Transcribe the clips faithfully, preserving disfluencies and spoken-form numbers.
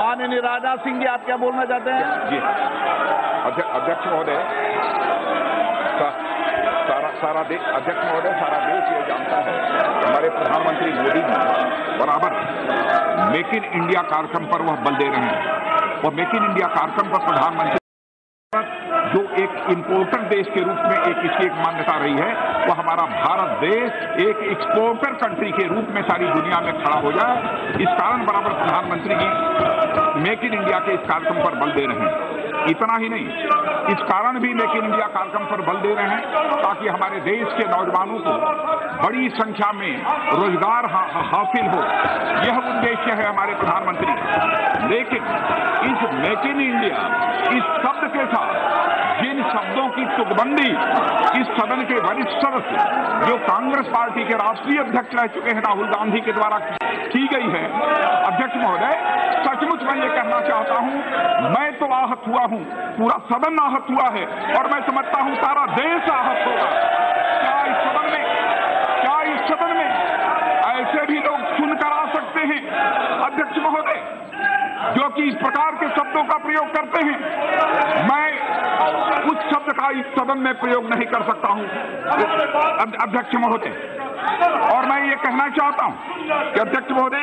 माननीय राजनाथ सिंह जी, आप क्या बोलना चाहते हैं? जी अध्यक्ष महोदय, सारा सारा देश अध्यक्ष महोदय सारा देश ये जानता है हमारे प्रधानमंत्री मोदी जी बराबर मेक इन इंडिया कार्यक्रम पर वह बल दे रहे हैं और मेक इन इंडिया कार्यक्रम पर प्रधानमंत्री जो एक इम्पोर्टर देश के रूप में एक इसकी एक मान्यता रही है, वो हमारा भारत देश एक एक्सपोर्टर कंट्री के रूप में सारी दुनिया में खड़ा हो जाए। इस कारण बराबर प्रधानमंत्री जी मेक इन इंडिया के इस कार्यक्रम पर बल दे रहे हैं। इतना ही नहीं, इस कारण भी मेक इन इंडिया कार्यक्रम पर बल दे रहे हैं ताकि हमारे देश के नौजवानों को बड़ी संख्या में रोजगार हा, हा, हासिल हो। यह उद्देश्य है हमारे प्रधानमंत्री का। लेकिन इस मेक इन इंडिया इस शब्द के साथ जिन शब्दों की तुकबंदी इस सदन के वरिष्ठ सदस्य जो कांग्रेस पार्टी के राष्ट्रीय अध्यक्ष रह चुके हैं राहुल गांधी के द्वारा की गई है, अध्यक्ष महोदय, सचमुच मैं ये कहना चाहता हूं, मैं तो आहत हुआ हूं, पूरा सदन आहत हुआ है और मैं समझता हूं सारा देश आहत होगा। क्या इस सदन में क्या इस सदन में ऐसे भी लोग सुनकर आ सकते हैं अध्यक्ष महोदय, जो कि इस प्रकार के शब्दों का प्रयोग करते हैं? मैं उस शब्द का इस सदन में प्रयोग नहीं कर सकता हूं अध्यक्ष महोदय। और मैं ये कहना चाहता हूं कि अध्यक्ष महोदय,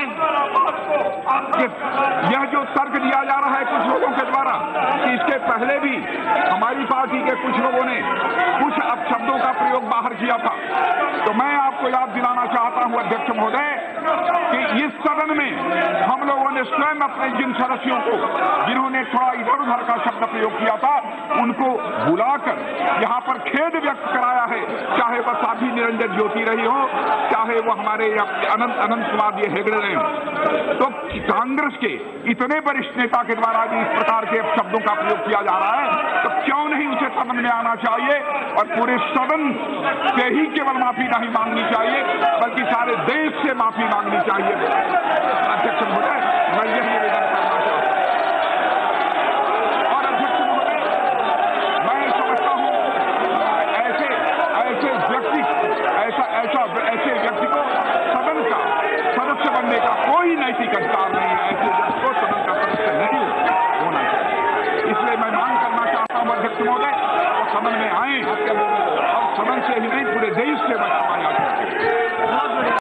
यह जो तर्क दिया जा रहा है कुछ लोगों के द्वारा कि इसके पहले भी हमारी पार्टी के कुछ लोगों ने कुछ अपशब्दों का प्रयोग बाहर किया था, तो मैं आपको याद दिलाना चाहता हूं अध्यक्ष महोदय कि इस सदन में हम लोगों ने स्वयं अपने जिन सदस्यों को जिन्होंने थोड़ा इधर उधर का शब्द प्रयोग किया था उनको बुलाकर यहाँ पर खेद व्यक्त कराया है, चाहे वह साध्वी निरंजन ज्योति रही हो, चाहे वो हमारे अनंत अनंत कुमार ये हेगड़े रहे हो। तो कांग्रेस के इतने वरिष्ठ नेता के द्वारा भी इस प्रकार के शब्दों का प्रयोग किया जा रहा है, तो क्यों नहीं उसे सदन में आना चाहिए और पूरे सदन से ही केवल माफी नहीं मांगनी चाहिए बल्कि सारे देश से माफी मांगनी चाहिए। अध्यक्ष महोदय, मैं यह निवेदन करना चाहता हूं। और अध्यक्ष महोदय, मैं समझता हूं ऐसे ऐसे व्यक्ति ऐसा ऐसा ऐसे व्यक्ति को सदन का सदस्य बनने का कोई नैतिक अधिकार नहीं है। ऐसे व्यक्ति को सदन का सदस्य नहीं होना चाहिए। इसलिए मैं मांग करना चाहता हूं अध्यक्ष महोदय, सदन में आए और सदन से ही नहीं पूरे देश से बचाया जा सकता है।